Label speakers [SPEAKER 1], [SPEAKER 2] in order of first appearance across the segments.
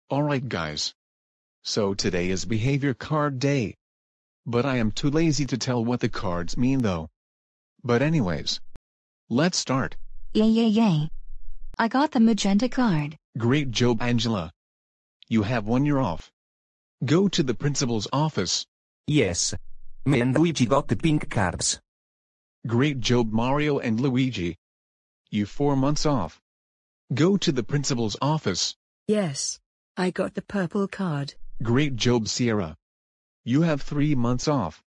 [SPEAKER 1] Alright guys. So today is behavior card day. But I am too lazy to tell what the cards mean though. But anyways. Let's start.
[SPEAKER 2] Yay. I got the magenta card.
[SPEAKER 1] Great job Angela. You have 1 year off. Go to the principal's office.
[SPEAKER 3] Yes. Me and Luigi got the pink cards.
[SPEAKER 1] Great job Mario and Luigi. You 4 months off. Go to the principal's office.
[SPEAKER 4] Yes. I got the purple card.
[SPEAKER 1] Great job Sierra. You have 3 months off.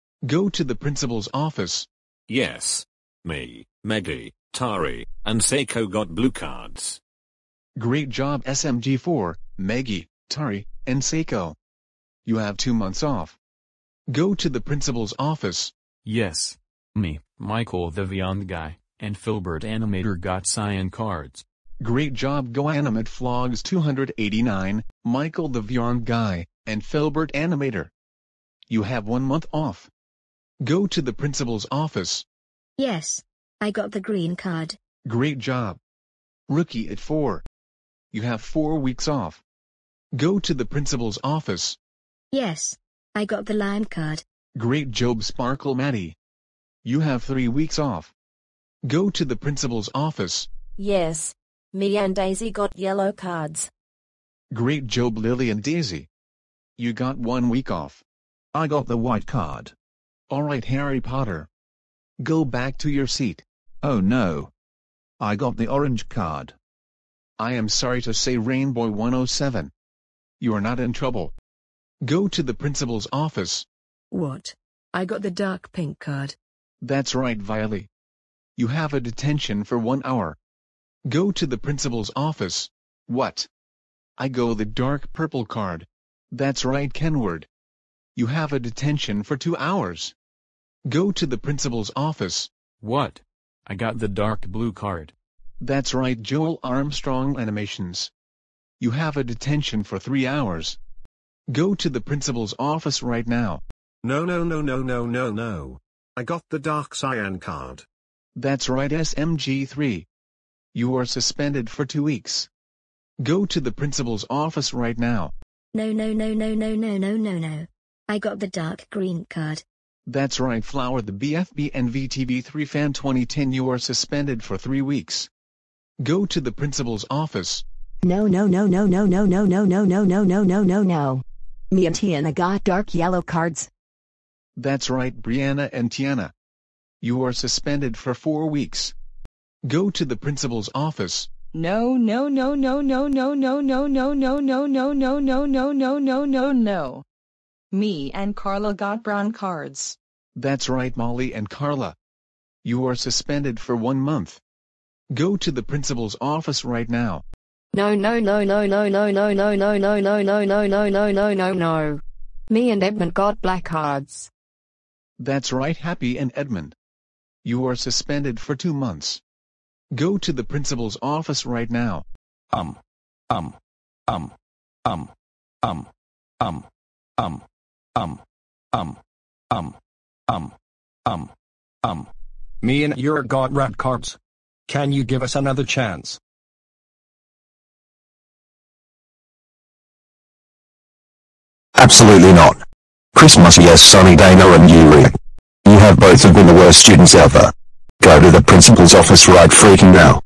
[SPEAKER 1] Go to the principal's office.
[SPEAKER 5] Yes. Me, Maggie, Tari, and Seiko got blue cards.
[SPEAKER 1] Great job SMG4, Maggie, Tari, and Seiko. You have 2 months off. Go to the principal's office.
[SPEAKER 6] Yes. Me, Michael the Beyond Guy, and Filbert Animator got cyan cards.
[SPEAKER 1] Great job Go Animate Vlogs 289, Michael the Beyond Guy, and Filbert Animator. You have 1 month off. Go to the principal's office.
[SPEAKER 7] Yes. I got the green card.
[SPEAKER 1] Great job. Rookie at 4. You have 4 weeks off. Go to the principal's office.
[SPEAKER 7] Yes. I got the lime card.
[SPEAKER 1] Great job Sparkle Maddie. You have 3 weeks off. Go to the principal's office.
[SPEAKER 8] Yes. Me and Daisy got yellow cards.
[SPEAKER 1] Great job Lily and Daisy. You got 1 week off.
[SPEAKER 3] I got the white card.
[SPEAKER 1] Alright Harry Potter. Go back to your seat.
[SPEAKER 3] Oh no. I got the orange card.
[SPEAKER 1] I am sorry to say Rainbow 107. You are not in trouble. Go to the principal's office.
[SPEAKER 4] What? I got the dark pink card.
[SPEAKER 1] That's right Viley. You have a detention for 1 hour. Go to the principal's office. What? I go the dark purple card. That's right Kenward. You have a detention for 2 hours. Go to the principal's office.
[SPEAKER 6] What? I got the dark blue card.
[SPEAKER 1] That's right Joel Armstrong Animations. You have a detention for 3 hours. Go to the principal's office right now.
[SPEAKER 9] No. I got the dark cyan card.
[SPEAKER 1] That's right SMG3. You are suspended for 2 weeks. Go to the principal's office right now.
[SPEAKER 7] No. I got the dark green card.
[SPEAKER 1] That's right Flower the BFB and VTV3 fan 2010. You are suspended for 3 weeks. Go to the principal's office.
[SPEAKER 2] No. Me and Tiana got dark yellow cards.
[SPEAKER 1] That's right Brianna and Tiana. You are suspended for 4 weeks. Go to the principal's office.
[SPEAKER 10] No. Me and Carla got brown cards.
[SPEAKER 1] That's right Molly and Carla. You are suspended for 1 month. Go to the principal's office right now.
[SPEAKER 8] No. Me and Edmund got black cards.
[SPEAKER 1] That's right Happy and Edmund. You are suspended for 2 months. Go to the principal's office right now.
[SPEAKER 3] Me and you got red cards. Can you give us another chance?
[SPEAKER 11] Absolutely not. Christmas yes Sunny Dana and Yuri. You have both been the worst students ever. Go to the principal's office right freaking now.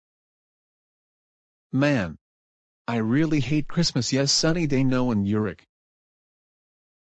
[SPEAKER 1] Man. I really hate Christmas yes Sunny Day Noah and Yurik.